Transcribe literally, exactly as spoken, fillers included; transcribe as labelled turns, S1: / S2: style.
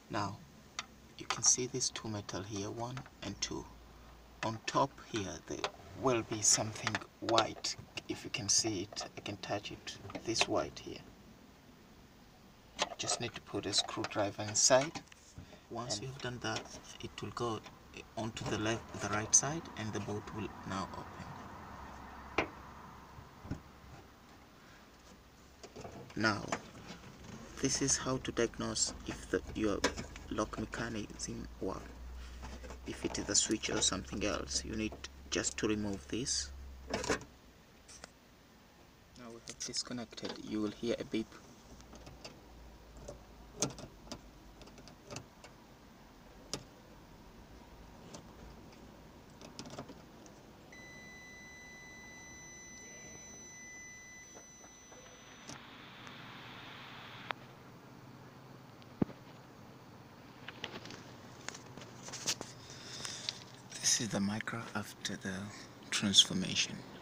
S1: Now you can see these two metal here, one and two. On top here there will be something white. If you can see it, I can touch it. This white here. Just need to put a screwdriver inside. Once and you have done that, it will go onto the left, the right side, and the bolt will now open. Now, this is how to diagnose if the, your lock mechanism works. If it is a switch or something else, you need just to remove this. Now we have disconnected. You will hear a beep. This is the micra after the transformation.